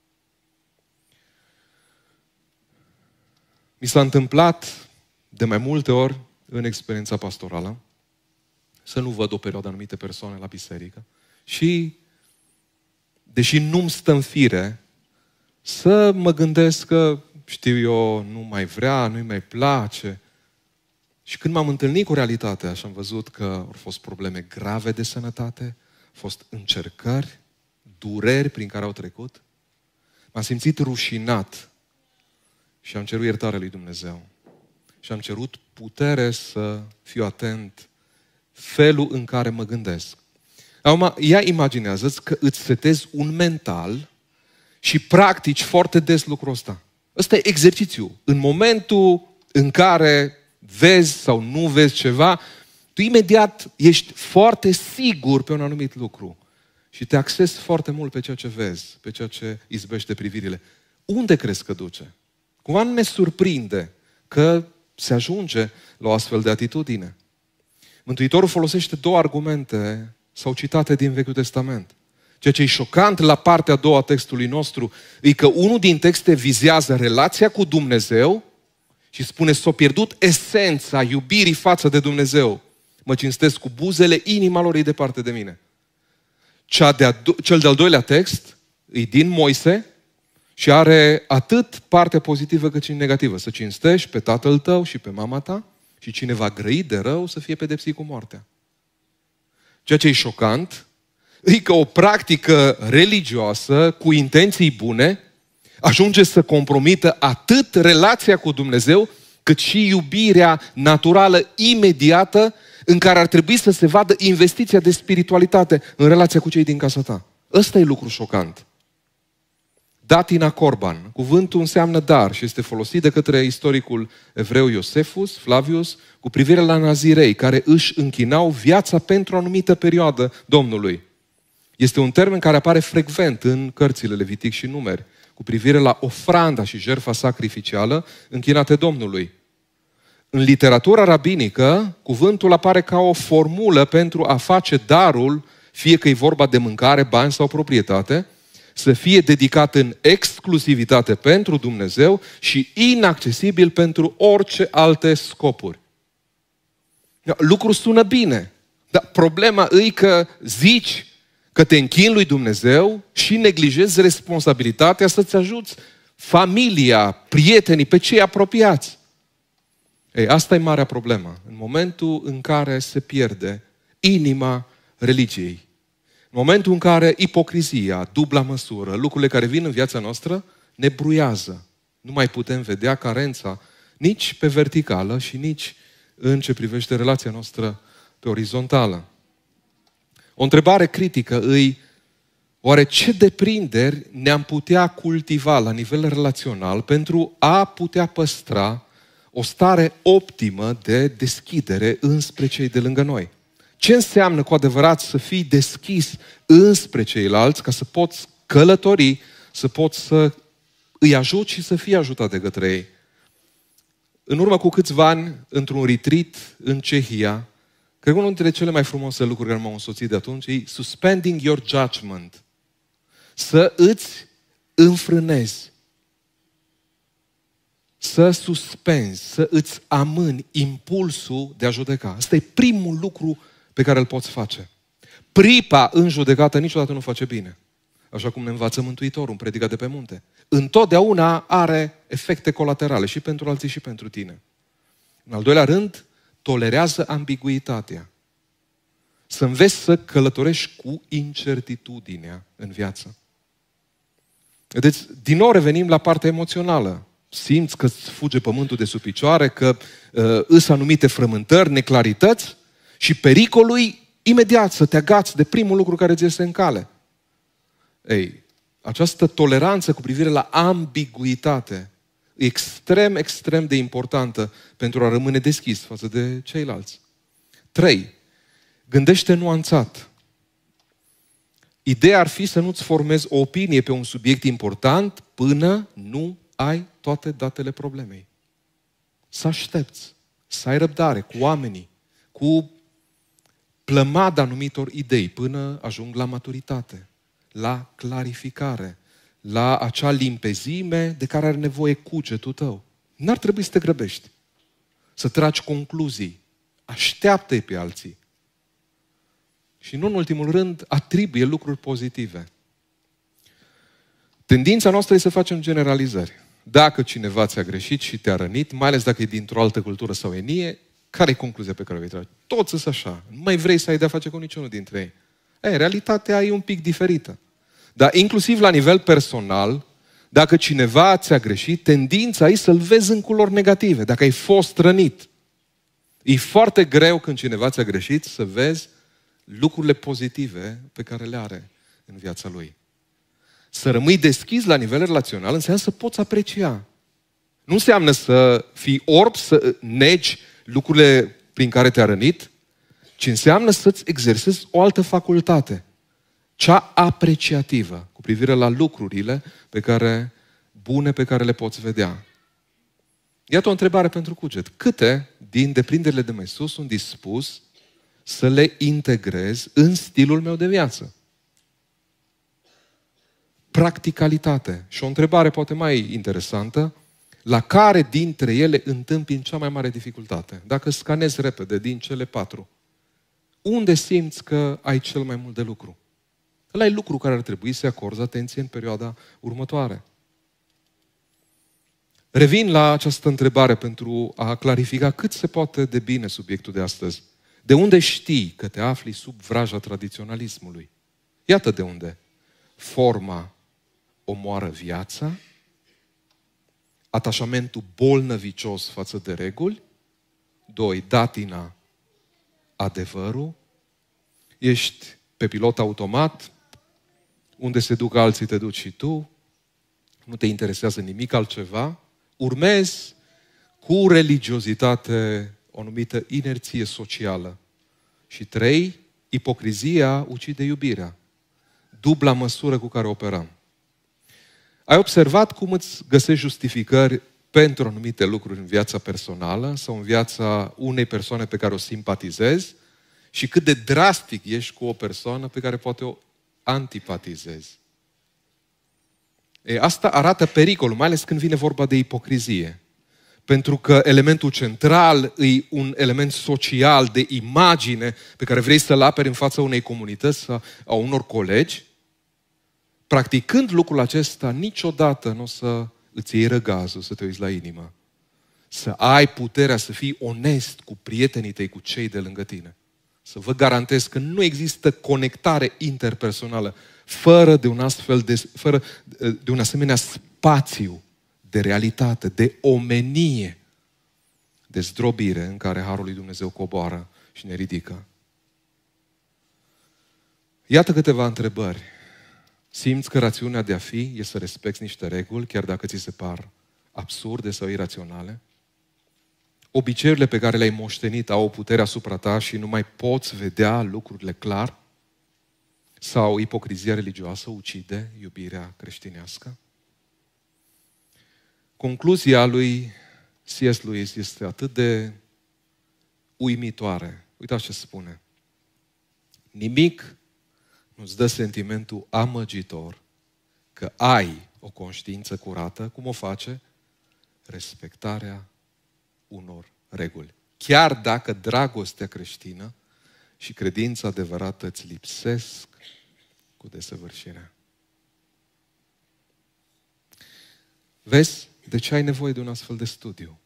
Mi s-a întâmplat de mai multe ori în experiența pastorală să nu văd o perioadă anumite persoane la biserică și, deși nu-mi stă în fire, să mă gândesc că, știu eu, nu mai vrea, nu-i mai place. Și când m-am întâlnit cu realitatea și am văzut că au fost probleme grave de sănătate, au fost încercări, dureri prin care au trecut, m-am simțit rușinat și am cerut iertare lui Dumnezeu. Și am cerut putere să fiu atent felul în care mă gândesc. Acum, ia imaginează-ți că îți setezi un mental și practici foarte des lucrul ăsta. Ăsta e exercițiu. În momentul în care vezi sau nu vezi ceva, tu imediat ești foarte sigur pe un anumit lucru și te axezi foarte mult pe ceea ce vezi, pe ceea ce izbește privirile. Unde crezi că duce? Cumva nu ne surprinde că se ajunge la o astfel de atitudine. Mântuitorul folosește două argumente sau citate din Vechiul Testament. Ceea ce e șocant la partea a doua a textului nostru e că unul din texte vizează relația cu Dumnezeu și spune s-a pierdut esența iubirii față de Dumnezeu. Mă cinstesc cu buzele, inima lor e departe de mine. Cea de-a do- cel de-al doilea text e din Moise și are atât parte pozitivă cât și negativă. Să cinstești pe tatăl tău și pe mama ta și cine va grăi de rău să fie pedepsit cu moartea. Ceea ce e șocant e că o practică religioasă cu intenții bune ajunge să compromită atât relația cu Dumnezeu, cât și iubirea naturală imediată în care ar trebui să se vadă investiția de spiritualitate în relația cu cei din casa ta. Ăsta e lucru șocant. Datina Corban. Cuvântul înseamnă dar și este folosit de către istoricul evreu Iosefus, Flavius, cu privire la nazirei care își închinau viața pentru o anumită perioadă Domnului. Este un termen care apare frecvent în cărțile Levitic și Numeri, cu privire la ofranda și jertfa sacrificială închinate Domnului. În literatura rabinică, cuvântul apare ca o formulă pentru a face darul, fie că e vorba de mâncare, bani sau proprietate, să fie dedicat în exclusivitate pentru Dumnezeu și inaccesibil pentru orice alte scopuri. Lucrul sună bine, dar problema e că zici că te închini lui Dumnezeu și neglijezi responsabilitatea să-ți ajuți familia, prietenii, pe cei apropiați. Ei, asta e marea problemă. În momentul în care se pierde inima religiei, în momentul în care ipocrizia, dubla măsură, lucrurile care vin în viața noastră, ne bruiază. Nu mai putem vedea carența nici pe verticală și nici în ce privește relația noastră pe orizontală. O întrebare critică îi, Oare ce deprinderi ne-am putea cultiva la nivel relațional pentru a putea păstra o stare optimă de deschidere înspre cei de lângă noi? Ce înseamnă cu adevărat să fii deschis înspre ceilalți ca să poți călători, să poți să îi ajuți și să fii ajutat de către ei? În urmă cu câțiva ani, într-un retreat în Cehia, cred că unul dintre cele mai frumoase lucruri care m-au însoțit de atunci e suspending your judgment. Să îți înfrânezi, să suspenzi, să îți amâni impulsul de a judeca. Asta e primul lucru pe care îl poți face. Pripa în judecată niciodată nu face bine. Așa cum ne învață Mântuitorul în Predica de pe munte. Întotdeauna are efecte colaterale și pentru alții și pentru tine. În al doilea rând, tolerează ambiguitatea. Să înveți să călătorești cu incertitudinea în viață. Vedeți, din nou revenim la partea emoțională. Simți că îți fuge pământul de sub picioare, că uh, îs anumite frământări, neclarități și pericolul imediat să te agați de primul lucru care ți este în cale. Ei, această toleranță cu privire la ambiguitate e extrem, extrem de importantă pentru a rămâne deschis față de ceilalți. Trei, gândește nuanțat. Ideea ar fi să nu-ți formezi o opinie pe un subiect important până nu ai toate datele problemei. Să aștepți, să ai răbdare cu oamenii, cu plămada anumitor idei până ajung la maturitate, la clarificare, la acea limpezime de care are nevoie cugetul tău. N-ar trebui să te grăbești, să tragi concluzii. Așteaptă-i pe alții. Și nu în ultimul rând, atribuie lucruri pozitive. Tendința noastră este să facem generalizări. Dacă cineva ți-a greșit și te-a rănit, mai ales dacă e dintr-o altă cultură sau etnie, care e concluzia pe care o vei trage? Toți sunt așa. Nu mai vrei să ai de-a face cu niciunul dintre ei. Ei, realitatea e un pic diferită. Dar inclusiv la nivel personal, dacă cineva ți-a greșit, tendința e să-l vezi în culori negative. Dacă ai fost rănit, e foarte greu când cineva ți-a greșit să vezi lucrurile pozitive pe care le are în viața lui. Să rămâi deschis la nivel relațional înseamnă să poți aprecia. Nu înseamnă să fii orb, să negi lucrurile prin care te-a rănit, ci înseamnă să-ți exersezi o altă facultate, cea apreciativă, cu privire la lucrurile pe care, bune pe care le poți vedea. Iată o întrebare pentru cuget. Câte din deprinderile de mai sus sunt dispus să le integrez în stilul meu de viață? Practicalitate. Și o întrebare poate mai interesantă, la care dintre ele întâmpini cea mai mare dificultate? Dacă scanezi repede din cele patru, unde simți că ai cel mai mult de lucru? Ăla e lucru care ar trebui să-i acorzi atenție în perioada următoare. Revin la această întrebare pentru a clarifica cât se poate de bine subiectul de astăzi. De unde știi că te afli sub vraja tradiționalismului? Iată de unde. Forma omoară viața, atașamentul bolnăvicios față de reguli, doi, datina, adevărul, ești pe pilot automat, unde se duc alții te duci și tu, nu te interesează nimic altceva, urmezi cu religiozitate o anumită inerție socială. Și trei, ipocrizia ucide iubirea. Dubla măsură cu care operăm. Ai observat cum îți găsești justificări pentru anumite lucruri în viața personală sau în viața unei persoane pe care o simpatizezi și cât de drastic ești cu o persoană pe care poate o antipatizezi. E, asta arată pericolul, mai ales când vine vorba de ipocrizie. Pentru că elementul central e un element social, de imagine, pe care vrei să-l aperi în fața unei comunități sau a unor colegi. Practicând lucrul acesta, niciodată nu o să îți iei răgazul, să te uiți la inimă. Să ai puterea să fii onest cu prietenii tăi, cu cei de lângă tine. Să vă garantez că nu există conectare interpersonală fără de un astfel de, fără de un asemenea spațiu de realitate, de omenie, de zdrobire în care Harul lui Dumnezeu coboară și ne ridică. Iată câteva întrebări Simți că rațiunea de a fi e să respecti niște reguli, chiar dacă ți se par absurde sau iraționale? Obiceiurile pe care le-ai moștenit au o putere asupra ta și nu mai poți vedea lucrurile clar? Sau ipocrizia religioasă ucide iubirea creștinească? Concluzia lui C S Lewis este atât de uimitoare. Uitați ce spune. Nimic nu-ți dă sentimentul amăgitor că ai o conștiință curată, cum o face? Respectarea unor reguli. Chiar dacă dragostea creștină și credința adevărată îți lipsesc cu desăvârșirea. Vezi de ce ai nevoie de un astfel de studiu?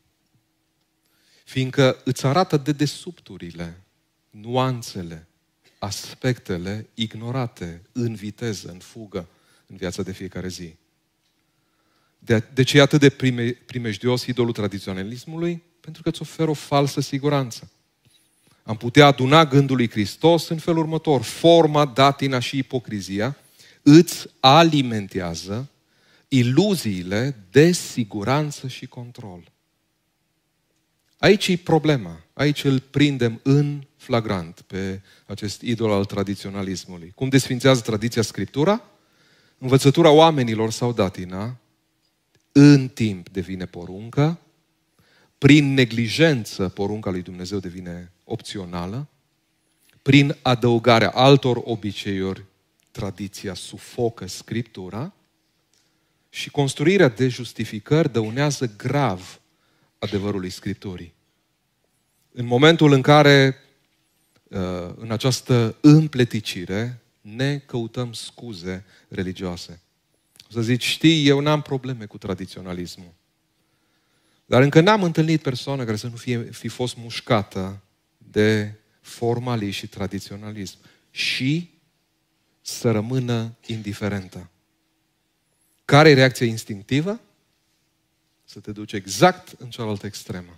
Fiindcă îți arată dedesubturile, nuanțele, aspectele ignorate în viteză, în fugă, în viața de fiecare zi. De, de ce e atât de prime, primejdios idolul tradiționalismului? Pentru că îți oferă o falsă siguranță. Am putea aduna gândul lui Hristos în felul următor. Forma, datina și ipocrizia îți alimentează iluziile de siguranță și control. Aici e problema. Aici îl prindem în flagrant pe acest idol al tradiționalismului. Cum desfințează tradiția Scriptura? Învățătura oamenilor sau datina în timp devine poruncă, prin neglijență porunca lui Dumnezeu devine opțională, prin adăugarea altor obiceiuri tradiția sufocă Scriptura și construirea de justificări dăunează grav adevărului Scripturii. În momentul în care, în această împleticire, ne căutăm scuze religioase. O să zici, știi, eu n-am probleme cu tradiționalismul. Dar încă n-am întâlnit persoană care să nu fie, fi fost mușcată de formalism și tradiționalism și să rămână indiferentă. Care e reacția instinctivă? Să te duci exact în cealaltă extremă.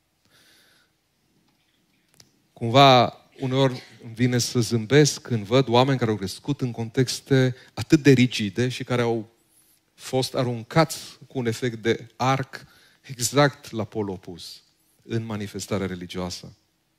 Cumva, uneori îmi vine să zâmbesc când văd oameni care au crescut în contexte atât de rigide și care au fost aruncați cu un efect de arc exact la polul opus în manifestarea religioasă.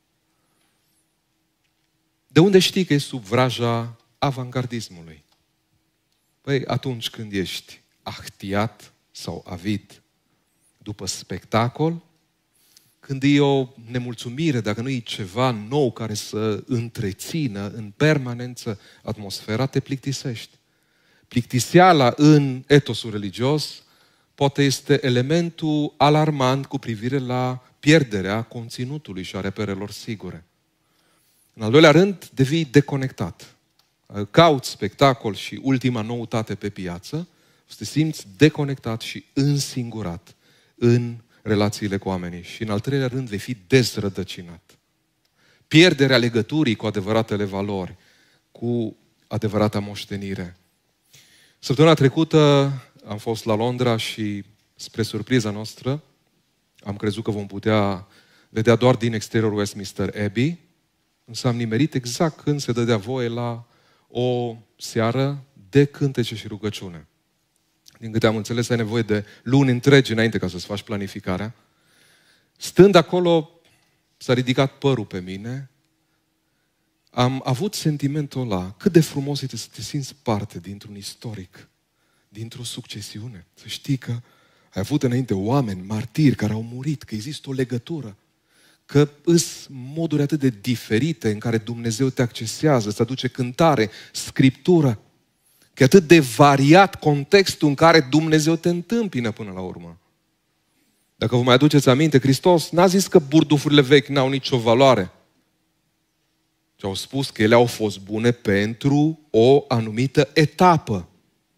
De unde știi că e sub vraja avangardismului? Păi atunci când ești ahtiat sau avid după spectacol, când e o nemulțumire, dacă nu e ceva nou care să întrețină în permanență atmosfera, te plictisești. Plictiseala în etosul religios poate este elementul alarmant cu privire la pierderea conținutului și a reperelor sigure. În al doilea rând, devii deconectat. Cauți spectacol și ultima noutate pe piață, să te simți deconectat și însingurat în relațiile cu oamenii. Și în al treilea rând, vei fi dezrădăcinat. Pierderea legăturii cu adevăratele valori, cu adevărata moștenire. Săptămâna trecută am fost la Londra și, spre surpriza noastră, am crezut că vom putea vedea doar din exteriorul Westminster Abbey, însă am nimerit exact când se dădea voie la o seară de cântece și rugăciune. Din câte am înțeles, ai nevoie de luni întregi înainte ca să-ți faci planificarea. Stând acolo, s-a ridicat părul pe mine. Am avut sentimentul ăla, cât de frumos este să te simți parte dintr-un istoric, dintr-o succesiune. Să știi că ai avut înainte oameni, martiri, care au murit, că există o legătură, că îs moduri atât de diferite în care Dumnezeu te accesează, îți aduce cântare, scriptură, că e atât de variat contextul în care Dumnezeu te întâmpină până la urmă. Dacă vă mai aduceți aminte, Hristos n-a zis că burdufurile vechi n-au nicio valoare. ci au spus că ele au fost bune pentru o anumită etapă.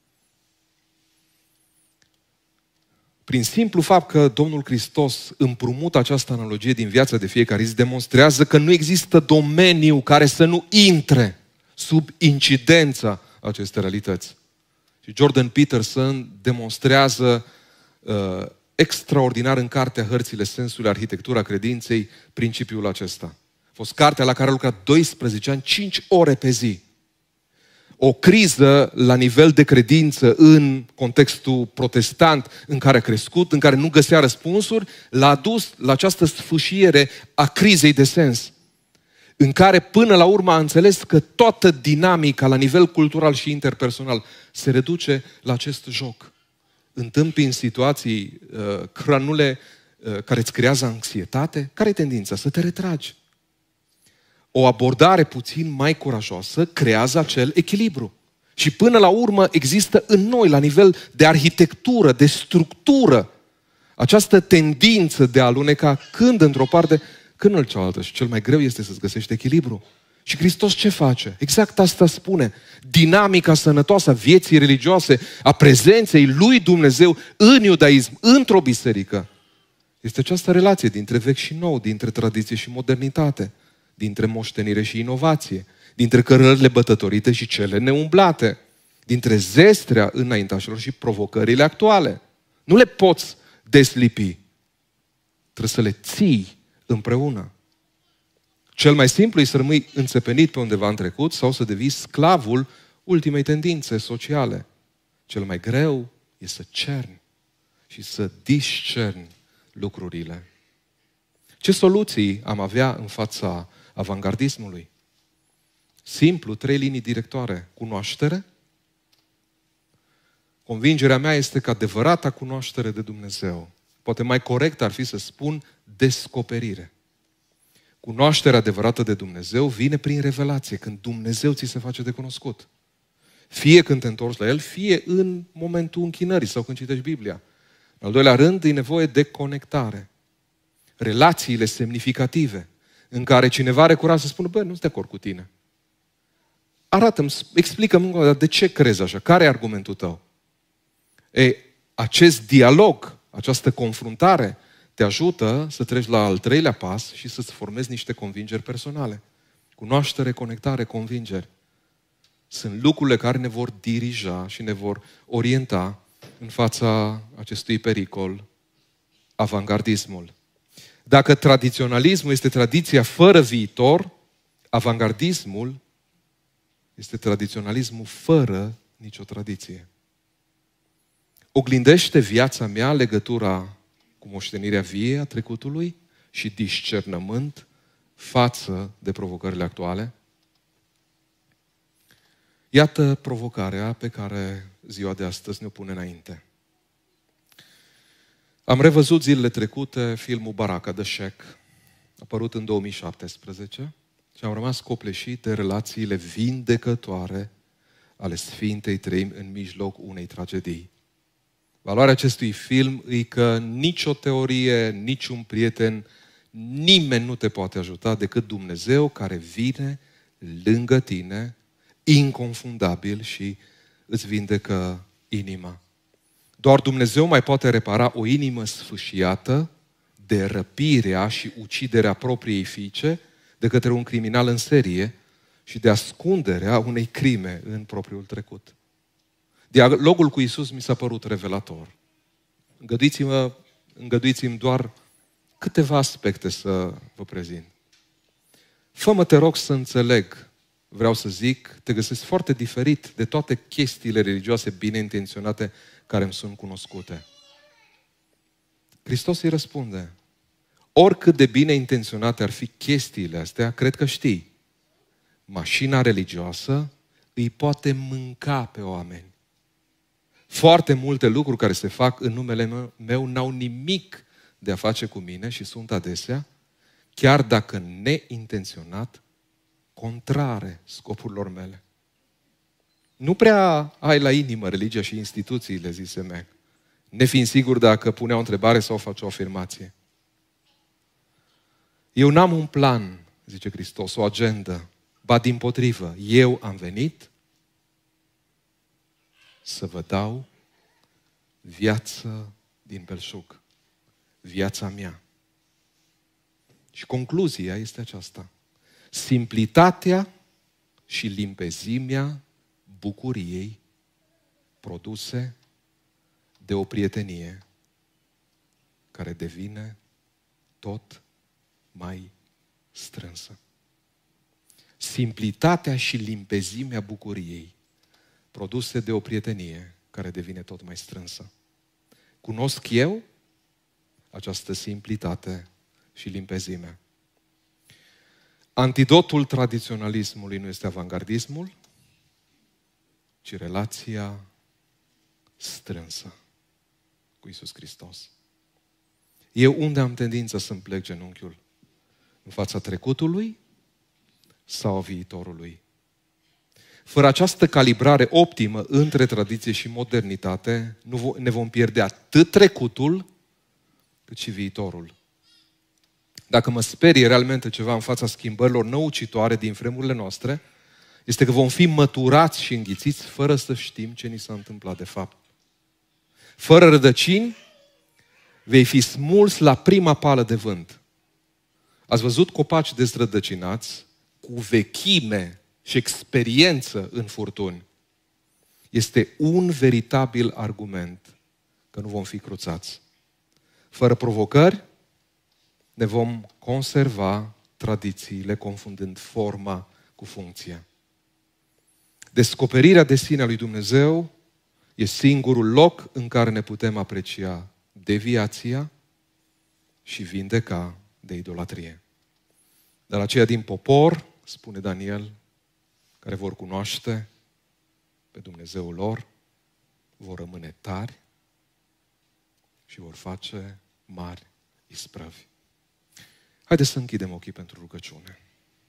Prin simplu fapt că Domnul Hristos împrumută această analogie din viața de fiecare zi, demonstrează că nu există domeniu care să nu intre sub incidența acestei realități. Și Jordan Peterson demonstrează uh, extraordinar în cartea Hărțile Sensului, Arhitectura Credinței, principiul acesta. A fost cartea la care a lucrat doisprezece ani, cinci ore pe zi. o criză la nivel de credință în contextul protestant în care a crescut, în care nu găsea răspunsuri, l-a dus la această sfâșiere a crizei de sens, în care până la urmă a înțeles că toată dinamica la nivel cultural și interpersonal se reduce la acest joc. Întâmpini în situații uh, cranule uh, care îți creează anxietate, care e tendința? Să te retragi. O abordare puțin mai curajoasă creează acel echilibru. Și până la urmă există în noi, la nivel de arhitectură, de structură, această tendință de a aluneca când într-o parte, când în cealaltă. Și cel mai greu este să-ți găsești echilibru. Și Hristos ce face? Exact asta spune. Dinamica sănătoasă a vieții religioase, a prezenței lui Dumnezeu în iudaism, într-o biserică. Este această relație dintre vechi și nou, dintre tradiție și modernitate, dintre moștenire și inovație, dintre cărările bătătorite și cele neumblate, dintre zestrea înaintașilor și provocările actuale. Nu le poți deslipi. Trebuie să le ții împreună. Cel mai simplu e să rămâi înțepenit pe undeva în trecut sau să devii sclavul ultimei tendințe sociale. Cel mai greu e să cerni și să discerni lucrurile. Ce soluții am avea în fața avangardismului? Simplu, trei linii directoare. Cunoaștere. Convingerea mea este că adevărata cunoaștere de Dumnezeu, poate mai corect ar fi să spun descoperire. Cunoașterea adevărată de Dumnezeu vine prin revelație, când Dumnezeu ți se face de cunoscut. Fie când te întorci la El, fie în momentul închinării sau când citești Biblia. În al doilea rând, e nevoie de conectare. Relațiile semnificative, în care cineva are curaj să spună, bă, nu sunt de acord cu tine. Arată-mi, explică-mi de ce crezi așa, care e argumentul tău? E, acest dialog, această confruntare, te ajută să treci la al treilea pas și să-ți formezi niște convingeri personale. Cunoaștere, conectare, convingeri. Sunt lucrurile care ne vor dirija și ne vor orienta în fața acestui pericol, avangardismul. Dacă tradiționalismul este tradiția fără viitor, avangardismul este tradiționalismul fără nicio tradiție. Oglindește viața mea legătura cu moștenirea vie a trecutului și discernământ față de provocările actuale? Iată provocarea pe care ziua de astăzi ne-o pune înainte. Am revăzut zilele trecute filmul Baraka, The Shack, apărut în două mii șaptesprezece, și am rămas copleșit de relațiile vindecătoare ale Sfintei Treimi în mijloc unei tragedii. Valoarea acestui film e că nicio teorie, niciun prieten, nimeni nu te poate ajuta decât Dumnezeu care vine lângă tine, inconfundabil, și îți vindecă inima. Doar Dumnezeu mai poate repara o inimă sfâșiată de răpirea și uciderea propriei fiice de către un criminal în serie și de ascunderea unei crime în propriul trecut. Dialogul cu Iisus mi s-a părut revelator. Îngăduiți-mă, îngăduiți-mi doar câteva aspecte să vă prezint. Fă-mă, te rog, să înțeleg, vreau să zic, te găsesc foarte diferit de toate chestiile religioase bine intenționate care îmi sunt cunoscute. Hristos îi răspunde, oricât de bine intenționate ar fi chestiile astea, cred că știi, mașina religioasă îi poate mânca pe oameni. Foarte multe lucruri care se fac în numele meu n-au nimic de a face cu mine și sunt adesea, chiar dacă neintenționat, contrare scopurilor mele. Nu prea ai la inimă religia și instituțiile, zise Mac, nefiind sigur dacă punea o întrebare sau face o afirmație. Eu n-am un plan, zice Hristos, o agendă, ba dimpotrivă, eu am venit să vă dau viață din belșug, viața mea. Și concluzia este aceasta. Simplitatea și limpezimea bucuriei produse de o prietenie care devine tot mai strânsă. Simplitatea și limpezimea bucuriei produse de o prietenie care devine tot mai strânsă. Cunosc eu această simplitate și limpezime. Antidotul tradiționalismului nu este avangardismul, ci relația strânsă cu Iisus Hristos. Eu unde am tendință să-mi plec genunchiul? În fața trecutului sau a viitorului? Fără această calibrare optimă între tradiție și modernitate, nu ne vom pierde atât trecutul, cât și viitorul. Dacă mă sperie realmente ceva în fața schimbărilor năucitoare din vremurile noastre, este că vom fi măturați și înghițiți fără să știm ce ni s-a întâmplat de fapt. Fără rădăcini, vei fi smuls la prima pală de vânt. Ați văzut copaci dezrădăcinați cu vechime și experiență în furtuni? Este un veritabil argument că nu vom fi cruțați. Fără provocări, ne vom conserva tradițiile confundând forma cu funcția. Descoperirea de sine a lui Dumnezeu e singurul loc în care ne putem aprecia deviația și vindeca de idolatrie. Dar aceia din popor, spune Daniel, care vor cunoaște pe Dumnezeul lor, vor rămâne tari și vor face mari isprăvi. Haideți să închidem ochii pentru rugăciune.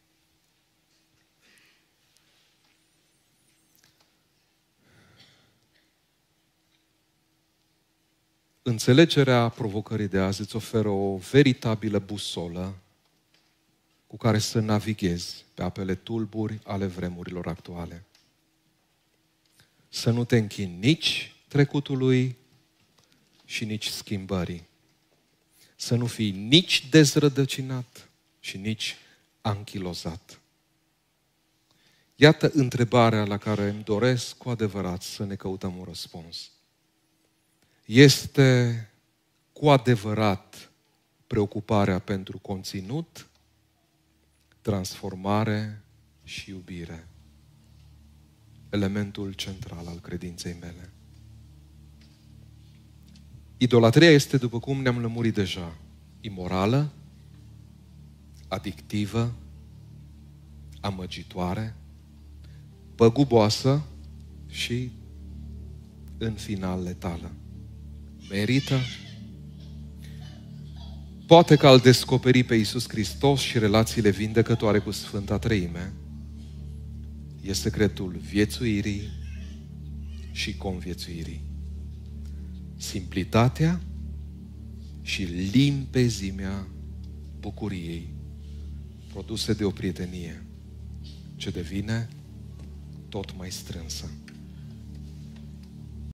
Înțelegerea provocării de azi îți oferă o veritabilă busolă cu care să navighezi pe apele tulburi ale vremurilor actuale. Să nu te închini nici trecutului și nici schimbării. Să nu fii nici dezrădăcinat și nici anchilozat. Iată întrebarea la care îmi doresc cu adevărat să ne căutăm un răspuns. Este cu adevărat preocuparea pentru conținut, transformare și iubire elementul central al credinței mele? Idolatria este, după cum ne-am lămurit deja, imorală, adictivă, amăgitoare, păguboasă și, în final, letală. Merită? Poate că al descoperi pe Iisus Hristos și relațiile vindecătoare cu Sfânta Treime e secretul viețuirii și conviețuirii. Simplitatea și limpezimea bucuriei produse de o prietenie ce devine tot mai strânsă.